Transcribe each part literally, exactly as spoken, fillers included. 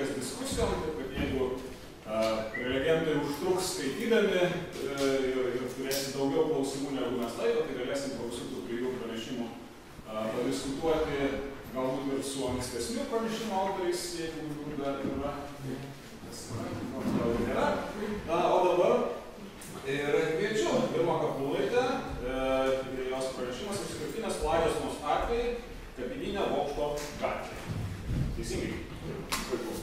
laikas diskusijom, kad jeigu prelegentai užtruks skaitydami ir, ir turėsim daugiau klausimų negu mes laiko, tai galėsim klausytų trijų pranešimų padiskutuoti galbūt ir su ankstesniu pranešimo autoriais, jeigu jų dar yra. Nėra. Na, o dabar ir kviečiu Irmą Kapulaitę, jos pranešimas išskirtinės Laidosenos atvejai Kapinyne Bokšto gatvėje. Teisingai? Puiku.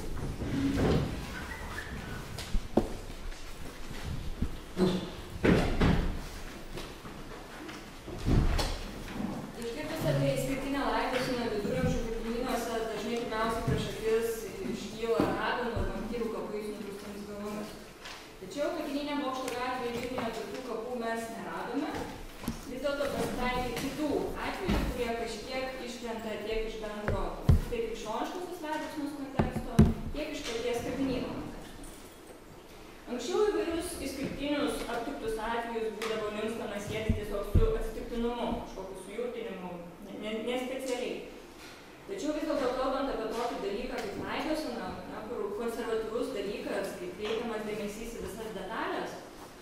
Išgirdus apie išskirtinę Laidoseną viduramžių kapinynuose dažnai pirmiausia prieš akis iškyla raganų ir vampyrų kapais nudrūstomis galvomis. Tačiau Kapinyne Bokšto gatvėje Vilniuje tokių kapų mes neradome. Vis dėlto pasitaikė kitų atvejų, kurie kažkiek iškrenta tiek iš bendro tiek krikščioniškosios Laidosenos konteksto, tiek iš paties kapinyno konteksto. Anksčiau įvairius išskirtinius aptiktus atvejus būdavo linkstama sieti tiesiog su atsitiktinumu, kažkokiu sujurtinimu, nespecialiai. Tačiau vis dėlto kalbant apie tokį dalyką kaip Laidosena, kur konservatyvus dalykas, kaip kreipiamas dėmesys į visas detalės,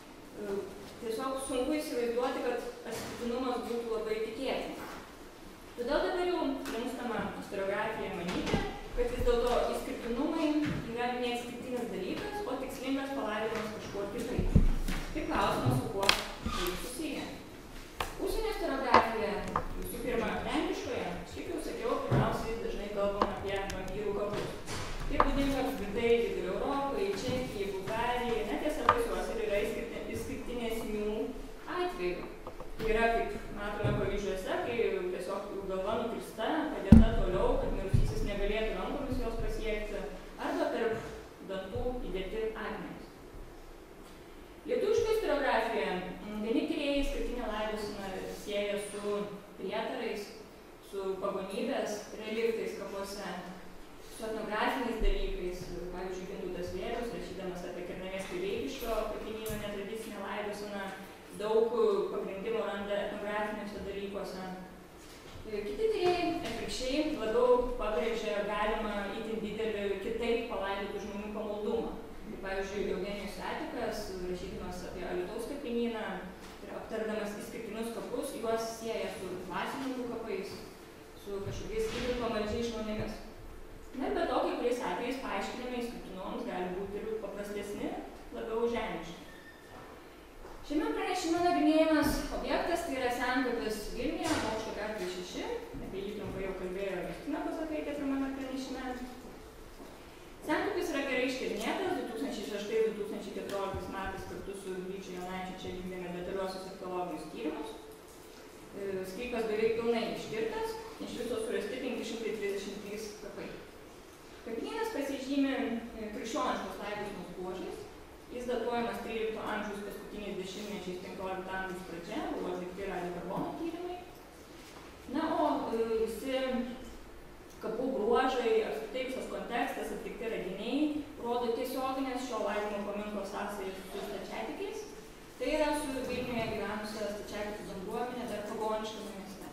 tiesiog sunku įsivaizduoti, kad atsitiktinumas būtų labai tikėtinas. Todėl dabar jau linkstama istoriografijoje manyti, kad vis dėlto išskirtinumai yra ne atsitiktinis dalykas, o tikslingas palaidojimas kažkuo kitaip. Tik klausimas, su kuo tai susiję. Užsienio istoriografija, visų pirma, lenkiškoje, šiaip jau sakiau, pirmiausiai dažnai kalbam apie vampyrų kapus. Tai būdinga apskritai Vidurio Europai, Čekijai, Bulgarijai, net tiesa pas juos ir yra išskirtinesnių atvejų. Tai yra, kaip matome pavyzdžiuose, kai tiesiog galva nukirsta, padėta toliau, kad mirusysis negalėtų rankomis jos pasiekti, arba tarp dantų įdėti akmenys. Lietuviška istoriografija vieni tyrėjai išskirtinę Laidoseną sieja su prietarais, su pagonybės reliktais kapuose, su etnografiniais dalykais, pavyzdžiui, Gintautas Vėlius, rašydamas apie Kernavės Pileikiškio kapinyno netradicinę Laidoseną, daug pagrindimo randa etnografiniuose dalykuose. Kiti tyrėjai atvirkščiai labiau pabrėžia galimą itin didelį kitaip palaidotų žmonių pamaldumą. Tai, pavyzdžiui, Eugenijus Etikas, rašydamas apie Alytaus kapinyną ir aptardamas išskirtinius kapus, juos sieja su dvasininkų kapais, su kažkokiais itin pamaldžiais žmonėmis. Na, bet to, kai kuriais atvejais paaiškinimai išskirtinumams gali būti ir paprastesni, labiau žemiški. Šiame pranešime nagrinėjimas objektas tai yra senkapis Vilniuje, Bokšto gatvėje šeši, apie jį trumpai jau kalbėjo Justina Pasakaitė pirmame pranešime. Senkapis yra gerai ištyrinėtas, du tūkstančiai šeštais du tūkstančiai keturioliktais metais kartu su Vyčiu Jonaičiu čia vykdėme detaliuosius archeologinius tyrimus. Sklypas beveik pilnai ištirtas, iš viso surasti penki šimtai trisdešimt trys kapai. Kapinynas pasižymi krikščioniškos Laidosenos bruožais. Jis datuojamas trylikto amžiaus paskutiniais dešimtmečiais, penkiolikto amžiaus pradžia, buvo atlikti radiokarbono tyrimai. Na, o visi kapų bruožai, apskritai visas kontekstas, atlikti radiniai rodo tiesioginės šio laidojimo paminklo sąsajas su stačiatikiais. Tai yra su Vilniuje gyvenusia stačiatikių bendruomenė dar pagoniškame mieste.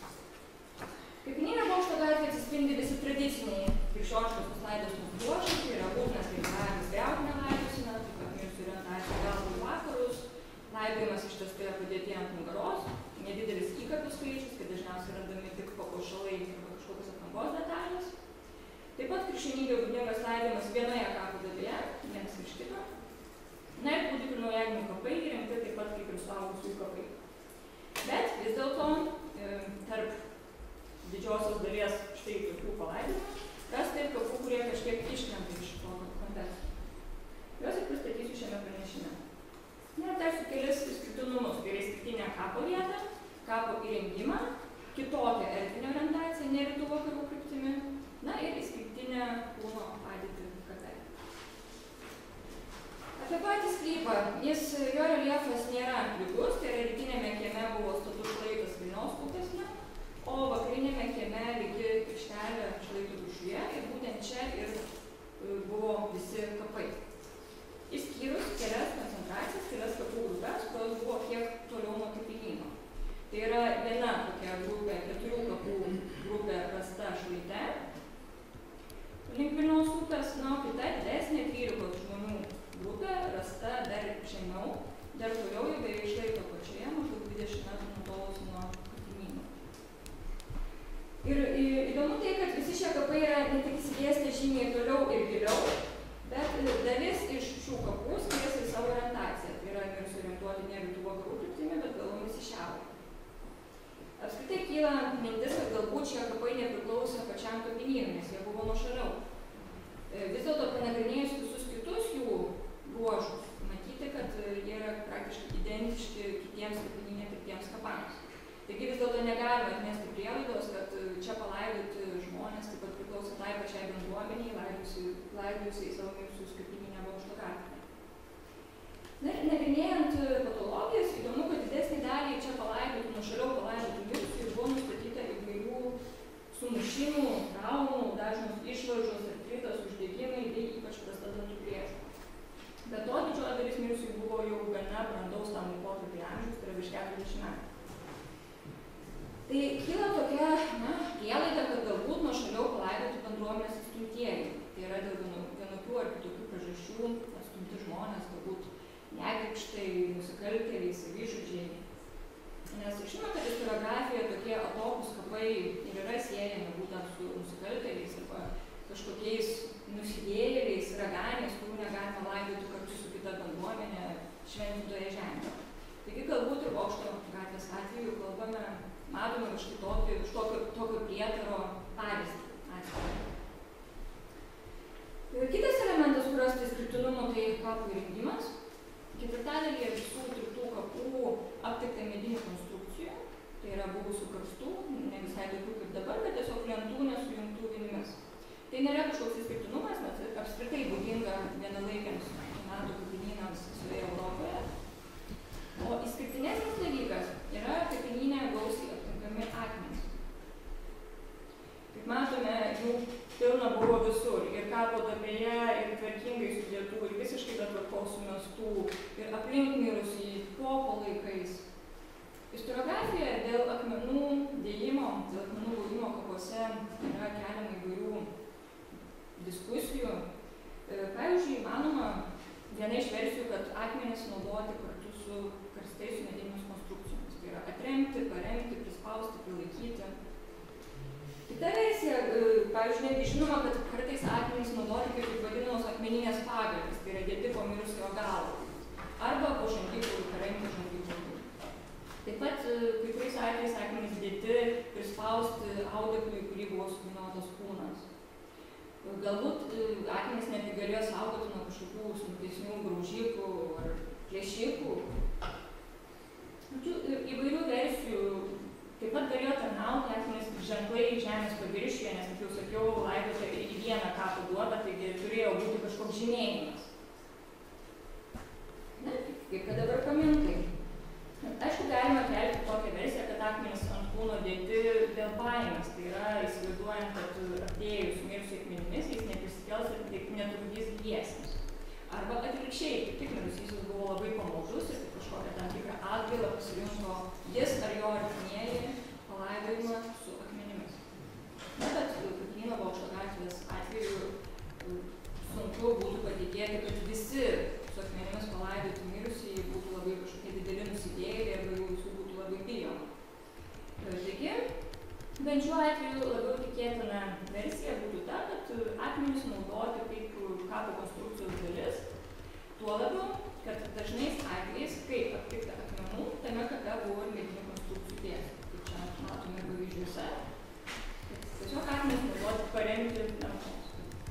Kapinyne Bokšto gatvėje atsispindi visi tradiciniai krikščioniškos Laidosenos bruožai, tai yra būtinas reikalavimas griauti nelaidoseną, taip pat mirusiųjų orientacija galvą į vakarus, laidojimas ištiestoje padėtyje ant nugaros, nedidelis įkapių skaičius, kai dažniausiai randami tik papuošalai arba kažkokios aprangos detalės. Taip pat krikščionybėje būdingas laidojimas vienoje kapo dalyje, vienas iš kito. Na ir kūdikių ir naujagimių kapai įrengti taip pat kaip ir suaugusiųjų kapai. Bet vis dėlto tarp didžiosios dalies štai tokių palaidojimų, rasta ir kapų, kurie kažkiek iškrenta iš tokio konteksto. Juos ir pristatysiu šiame pranešime. Na, aptarsiu kelis išskirtinumus, tai yra išskirtinę kapo vietą, kapo įrengimą, kitokią erdvinę orientaciją, ne rytų vakarų kryptimi, na ir išskirtinę kūno padėtį kape. Apie patį sklypą, jis, jo reljefas nėra lygus, tai yra rytinėme kieme buvo status šlaitas Vilniaus upėsne, o vakarinėme kieme lygi aikštelė šlaitų viršuje ir būtent čia ir buvo visi kapai. Išskyrus kelias koncentracijas, kelias kapų grupės, kurios buvo kiek toliau nuo kapinyno. Tai yra viena tokia grupė, keturių kapų grupė rasta šlaite link Vilniaus upės, na, o kita didesnė trylikos žmonių grupė rasta dar žemiau, dar toliau jie beje išlaiko pačioje, maždaug dvidešimt metrų nutolusi nuo kapinyno. Ir įdomu tai, kad visi šie kapai yra ne tik įsidėstę žymiai toliau ir giliau, bet dalis iš šių kapų skiriasi savo orientaciją. Tai yra mirusių orientuoti ne rytų vakarų kryptimi, bet galvomis į šiaurę. Apskritai kyla mintis, kad galbūt šie kapai nepriklausė pačiam kapinynui, nes jie buvo nuošaliau. Vis dėlto panagrinėjus visus kitus jų bruožus, matyti, kad jie yra praktiškai identiški kitiems kapinynė tirtiems kapams. Taigi vis dėlto negalima atmesti prielaidos, kad čia palaidoti žmonės taip pat priklauso tai pačiai bendruomeniai, laidojusiai savo mirusius kapinynę Bokšto gatvėje. Na ir nagrinėjant patologijas, įdomu, kad didesnį dalį čia palaidotų, nuošaliau palaidotų mirusiųjų buvo nustatyta įvairių sumušimų, traumų, dažnos išvaržos, artritas, uždegimai bei ypač prasta dantų priežiūra. Be to, didžioji dalis mirusiųjų buvo jau gana brandaus tam laikotarpiui amžiaus, tai yra virš keturiasdešimt metų. Tai kyla tokia, na, prielaida, kad galbūt nuošaliau palaidotų bendruomenės atstumtieji. Tai yra dėl vienokių ar kitokių priežasčių atstumti žmonės, galbūt nekrikštai, nusikaltėliai, savižudžiai. Nes žinoma, kad istoriografijoje tokie atokūs kapai ir yra siejami būtent su nusikaltėliais arba kažkokiais nusidėjėliais, raganiais, kurių negalima laidoti kartu su kita bendruomenė šventintoje žemėje. Taigi galbūt ir Bokšto gatvės atveju kalbame, matome už tokio, tokio, tokio prietaro pavyzdį atveju. Kitas elementas, kurios tai skirtinumo, tai kapų įrengimas. Ketvirtadalyje visų tirtų kapų aptikta medinių konstrukcijų, tai yra buvusių karstų, ne visai tokių kaip dabar, bet tiesiog lentų nesujungtų vinimis. Tai nėra kažkoks išskirtinumas, nes apskritai būdinga vienalaikiams metų kapinynams visoje Europoje. O išskirtinesnis dalykas yra kapinyne gausiai aptinkami akmenys. Kaip matome, jų pilna buvo visur, ir kapo duobėje, ir tvarkingai sudėtų, ir visiškai be tvarkos sumestų, ir aplink mirusį po palaikais. Istoriografijoje dėl akmenų dėjimo, dėl akmenų buvimo kapuose yra keliama įvairių diskusijų. Pavyzdžiui, manoma viena iš versijų, kad akmenys naudoti kartu su karstais su medinėmis konstrukcijomis. Tai yra atremti, paremti, prispausti, prilaikyti. Kita versija, pavyzdžiui, netgi žinoma, kad kartais akmenys naudoti kaip vadinamos akmeninės pagalvės, tai yra dėti po mirusiojo galo, arba po žandikų, paremti žandikų. Taip pat kai kuriais atvejais akmenys dėti prispausti audeklui, kurį buvo suvyniotas kūnas. Galbūt akmenys netgi galėjo saugoti nuo kažkokių smulkesnių graužikų ar plėšikų. Įvairių versijų. Taip pat galėjo tarnauti akmenys kaip ženklai žemės paviršiuje, nes, kaip jau sakiau, laidota į vieną kapų duobę, taigi turėjo būti kažkoks žymėjimas. Na, kaip kad dabar paminklai. Aišku, galima kelti tokią versiją, kad akmenys ant kūno dėti dėl baimės. Tai yra, įsivaizduojant, kad atėjus mirusiai akmenimis, jis neprisikels ir netrukdys gyviesiems. Arba atvirkščiai, kaip tik mirusysis buvo labai pamaldus ir kažkokią tam tikrą atgailą pasirinko jis ar jo artimieji palaidojimą su akmenimis. Na, bet kapinyno Bokšto gatvės atveju sunku būtų patikėti, kad visi su akmenimis palaidoti mirusieji būtų labai kažkokie dideli nusidėjėliai arba jų visų būtų labai bijoma. Taigi, bent šiuo atveju labiau tikėtina versija būtų ta, kad akmenis naudoti kaip kapo konstrukcijos dalis, tuo labiau, kad dažnais atvejais, kai aptikta akmenų, tame kape buvo ir medinių konstrukcijų pėdsakų, kaip čia matome ir pavyzdžiuose. Tiesiog akmenis naudoti paremti lentos.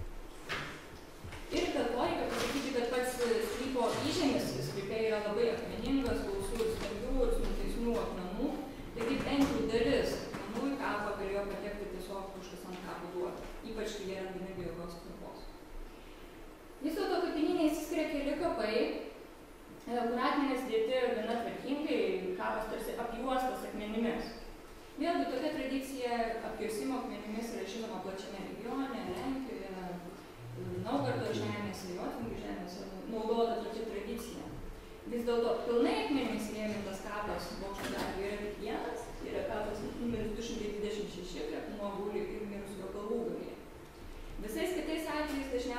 Ir dėl to reikia pasakyti, kad pats sklypo įžemis sklype yra labai akmeningas, gausių ir stambių ir smulkesnių akmenų, taigi bent jau dalis akmenų į kapą galėjo patekti tiesiog kažkas ant kapo duobę, ypač kai jie randami be jokios tvarkos. Vis dėlto kapinyne išsiskiria keli kapai, kur akmenys dėti gana tvarkingai, kapas tarsi apjuostas akmenimis. Vėlgi tokia tradicija apjuosimo akmenimis yra žinoma plačiame regione, Lenkijoje, Naugardo žemėse, Jotvingių žemėse naudota tokia tradicija. Vis dėlto pilnai akmenimis įrėmintas kapas Bokšto gatvėje yra tik vienas, tai yra kapas numeris du šimtai dvidešimt šeši, prie nuo guli ir mirusiojo galvūgalyje. Visais kitais atvejais dažniausiai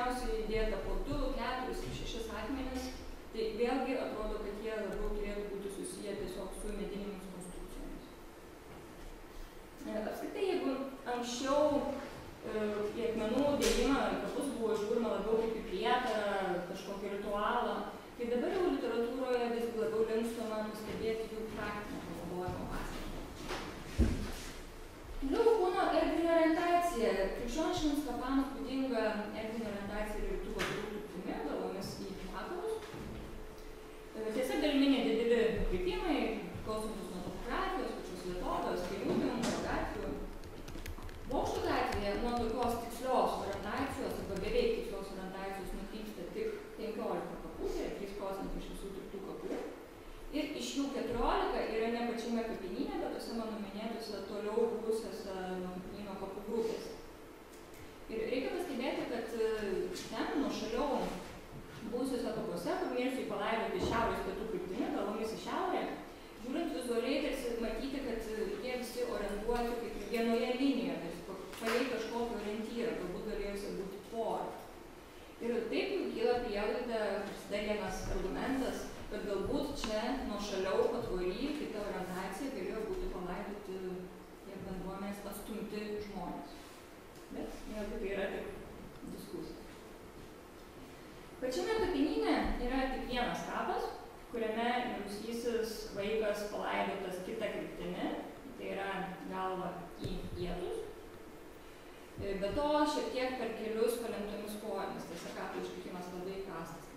dažniausiai įdėta po du, keturis ir šešis akmenis, tai vėlgi atrodo, kad jie labiau turėtų būti susiję tiesiog su medinėmis konstrukcijomis. Apskritai, jeigu anksčiau į akmenų dėjimą kapus buvo žiūrima labiau kaip į prietarą, kažkokį ritualą, tai dabar jau literatūroje vis labiau linkstama pastebėti jų praktinę panaudojimo pasekmę. Toliau kūno erdvinė orientacija. Krikščioniškiems kapams būdinga erdvinė orientacija ir rytų vakarų kryptimi, galvomis į vakarus. Tiesa, galimi nedideli nukrypimai, klausantis nuo topografijos, pačios vietovės, kaimynų, gatvių. Bokšto gatvėje nuo tokios tikslios orientacijos arba beveik tikslios orientacijos nukrypsta tik penkiolika kapų, tai yra trys procentai iš visų tirtų kapų. Ir iš jų keturiolika yra ne pačiame kapinyne, bet tose mano minėtose toliau buvusiose nuo kapinyno kapų grupėse. Ir reikia pastebėti, kad ten nuošaliau buvusiose kapuose, kur mirusiai palaidoti šiaurės pietų kryptimi, galvomis į šiaurę, žiūrint vizualiai, tarsi matyti, kad jie visi orientuoti kaip vienoje linijoje, tarsi palei kažkokį orientyrą, galbūt galėjusi būti tvora. Ir taip jau kyla prielaida, dar vienas argumentas, kad galbūt čia nuošaliau patvory, kai ta orientacija galėjo būti palaidoti tiek bendruomenės atstumti žmonės. Bet vėlgi tai yra tik diskusija. Pačiame kapinyne yra tik vienas kapas, kuriame mirusysis vaikas palaidotas kita kryptimi, tai yra galva į pietus. Be to, šiek tiek per kelius palenktomis kojomis, tiesa kapų išlikimas labai prastas.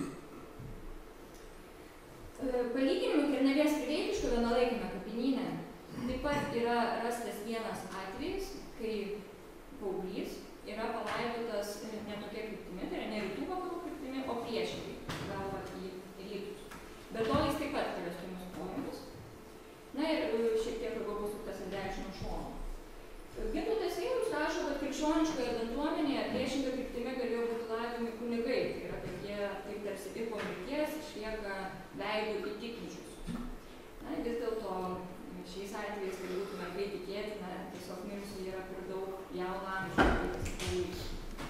Palyginimui Kernavės Kriveikiškio vienalaikime kapinyne taip pat yra rastas vienas atvejis, kai paauglys yra palaidotas ne tokia kryptimi, tai yra ne rytų vakarų kryptimi, o priešingai, galva į rytus. Be to, jis taip pat palenktomis kojomis. Na ir šiek tiek labiau pasuktas ant dešinio šono. Gintautas Eilius rašo, kad krikščioniškoje bendruomenėje priešinga kryptimi galėjo būti laidomi kunigai, tai yra, kad jie taip tarsi ir po mirties išlieka veidų į tikinčius. Na, vis dėlto šiais atvejais, kai būtų lengvai tikėtina, tiesiog mirusiai yra per daug jauno amžiaus, tai pasidarys.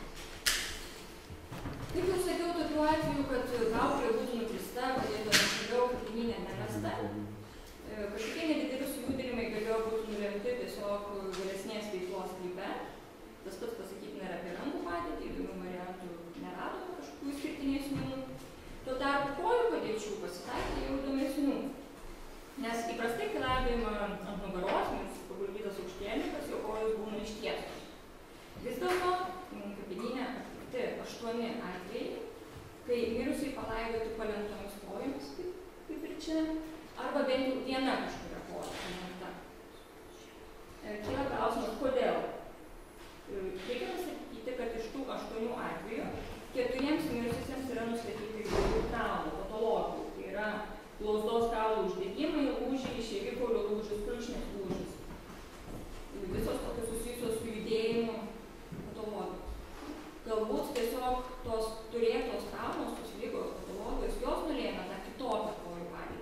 Kaip jau sakiau, tokiu atveju, kad gauklė būtų nukrista, padėtų nušaliau kapinyne nerasta, kažkokie nedideli sujudinimai galėjo būti nulemti tiesiog vėlesnės veiklos sklype. Tas pats pasakytina ir apie rankų padėtį, įdomių variantų neradome kažkokių išskirtinesnių. Tuo tarpu kojų padėčių pasitaikė jau įdomesnių. Nes įprastai, kai laidojama ant nugaros, nes paguldytas aukštielnikas, jo kojos būna ištiestos. Vis dėlto kapinyne atlikti aštuoni atvejai, kai mirusiai palaidoti palenktomis kojomis, kaip, kaip ir čia, arba bent jau viena kažkuria koja palenkta. Kyla klausimas, kodėl? Reikia pasakyti, kad iš tų aštuonių atvejų keturiems mirusiems yra nustatyti įvairių traumų, patologijų. Tai yra blauzdos kaulų uždegimai, lūžiai, šėvikaulio lūžis, kulkšnės lūžis. Visos tokios susijusios su judėjimu patologijos. Galbūt tiesiog tos turėtos traumos, tos ligos, patologijos, jos nulėmė tą kitokią kojų padėtį.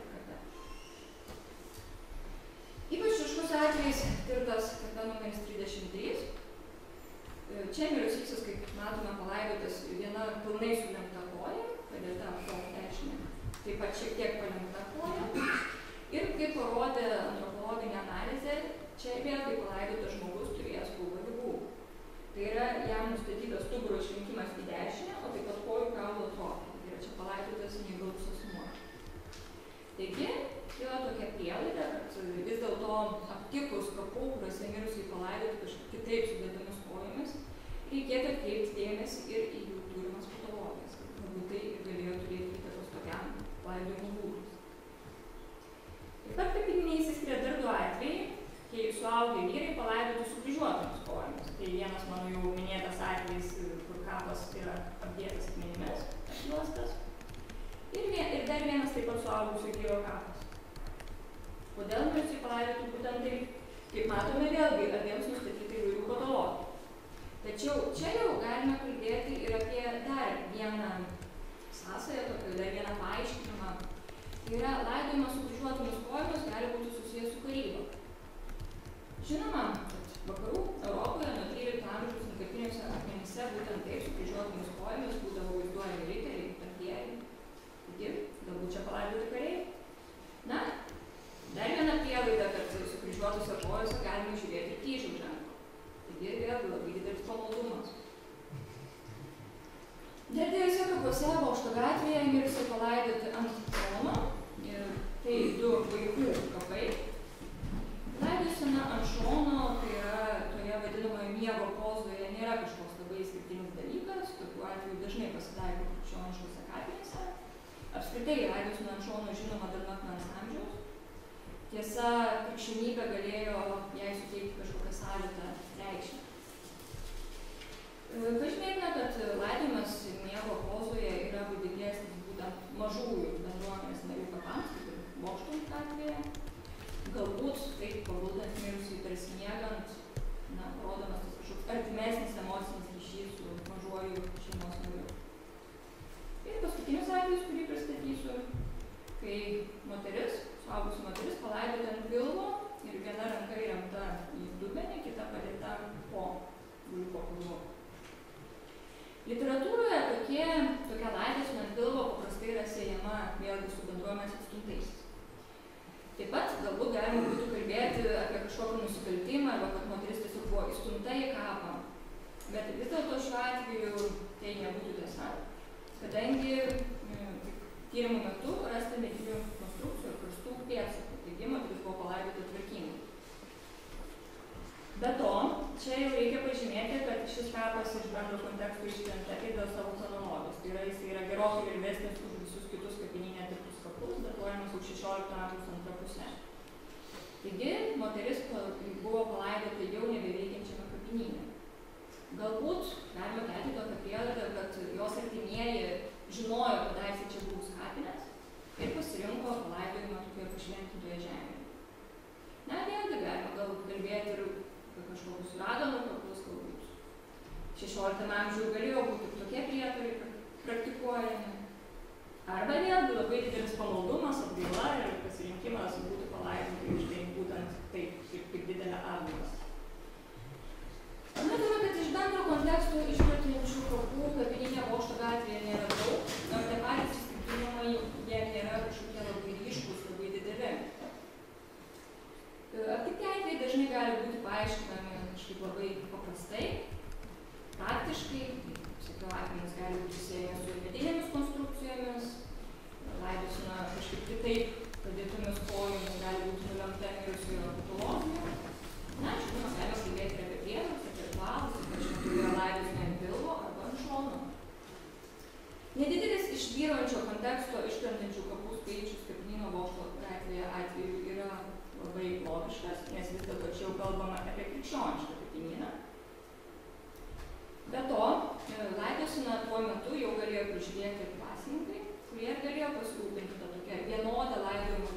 Ypač ryškus atvejais tirtas kape numeris trisdešimt trys. Čia mirusysis, kaip matome, palaidotas viena pilnai sulenkta koja, padėta po dešinę, taip pat šiek tiek palenkta koja. Ir kaip parodė antropologinė analizė, čia vėlgi palaidotas žmogus turėjęs pilvo ligų. Tai yra jam nustatytas stuburo išlinkimas į dešinę, o taip pat kojų kaulo atrofija. Tai yra čia palaidotas neįgalus asmuo. Taigi, kyla tokia prielaida, kad vis dėlto aptikus kapų, kuriuose mirusiai palaidoti kažkaip kitaip sudėtomis kojomis, reikėtų atkreipti dėmesį ir į jų turimas patologijas, kad galbūt tai galėjo turėti įtakos tokiam palaidojimo būdui. Taip pat kapinyne išsiskiria dar du atvejai, kai suaugę vyrai palaidoti sukryžiuotomis kojomis. Tai vienas mano jau minėtas atvejis, kur kapas yra apdėtas akmenimis, apjuostas. Ir, vien, ir dar vienas taip pat suaugusio vyro kapas. Kodėl mirusiai palaidotų būtent taip? Kaip matome, vėlgi abiems nustatyti įvairių patologijų. Tačiau čia jau galime kalbėti ir apie dar vieną sąsają, tokį dar vieną paaiškinimą. Tai yra, laidojimas sukryžiuotomis kojomis gali būti susijęs su karyba. Žinoma, kad vakarų Europoje nuo trylikto amžiaus antkapiniuose akmenyse būtent taip sukryžiuotomis ilgomis kojomis būdavo vaizduojami riteriai, tartieji. Taigi, galbūt čia palaidoti kariai. Na, dar viena prielaida, kad sukryžiuotose kojose galime žiūrėti kryžiaus ženklą. Taigi, vėlgi labai didelis pamaldumas. Dar dviejose kapuose Bokšto gatvėje mirusiai palaidoti ant trono. Tai du vaikų kapai. Laidosena ant šono, tai yra toje vadinamoje miego pozoje, nėra kažkoks labai išskirtinis dalykas. Tokiu atveju dažnai pasitaiko krikščioniškose kapinėse. Apskritai, laidosena ant šono žinoma dar nuo akmens amžiaus. Tiesa, krikščionybė galėjo jai suteikti kažkokią savitą reikšmę. Pažymėtina, kad laidojimas miego pozoje yra būdingesnis būtent mažųjų bendruomenės narių kapams, kaip ir Bokšto gatvėje. Galbūt taip paguldant mirusį tarsi miegant, na, rodomas tas kažkoks artimesnis emocinis ryšys su mažuoju šeimos nariu. Ir paskutinis atvejis, kurį pristatysiu, kai moteris, suaugusi moteris, palaidota ant pilvo ir viena ranka įremta į dubenį, kita padėta po guliuko pilvu. Literatūroje tokie, tokia laidosena ant pilvo paprastai yra siejama vėlgi su bendruomenės atstumtaisiais. Taip pat galbūt galima būtų kalbėti apie kažkokį nusikaltimą arba kad moteris tiesiog buvo įstumta į kapą. Bet vis dėlto šiuo atveju tai nebūtų tiesa, kadangi tyrimų metu rasta medinių konstrukcijų ir karstų pėdsakų, taigi moteris buvo palaidota tvarkingai. Be to, čia jau reikia pažymėti, kad šis kapas iš bendro konteksto iškrenta ir dėl savo chronologijos. Tai yra, jis yra gerokai vėlesnis už visus kitus kapinyne tirtus kapus, datuojamas už šešiolikto amžiaus antrą pusę. Taigi, moteris buvo palaidota jau nebeveikiančiame kapinyne. Galbūt galima kelti tokią prielaidą, kad jos artimieji žinojo kadaise čia buvus kapinės ir pasirinko palaidojimą tokioje pašventintoje žemėje. Na, vėlgi galima gal kalbėti ir apie kažkokius raganų kapus, galbūt. šešioliktame amžiuje galėjo būti tokie prietarai praktikuojami. Arba vėlgi labai didelis pamaldumas, atgaila ir pasirinkimas būti palaidoti štai būtent taip, kaip, kaip didelė atgaila. Matome, kad iš bendro konteksto iškretinančių kapų kapinyne Bokšto gatvėje nėra daug, nors tie patys išskirtinumai jie nėra kažkokie labai ryškūs, labai dideli. Aptikti atvejai dažnai gali būti paaiškinami kažkaip labai paprastai, praktiškai. Sakiau, atvejais gali būti siejamas su medinėmis konstrukcijomis, laidosena kažkaip kitaip padėtomis kojomis gali būti nulemta mirusiojo patologija. Na, žinoma, galime kalbėti ir apie priežastis, apie ritualus, ypač šventoje laidosena ant pilvo arba ant šono. Nedidelis iš vyraujančio konteksto iškrentančių kapų skaičius kapinyno Bokšto gatvėje atveju yra labai logiškas, nes vis dėlto čia jau kalbama apie krikščionišką kapinyną. Be to, laidoseną tuo metu jau galėjo prižiūrėti dvasininkai, kurie galėjo pasirūpinti tą tokią vienodą laidojimo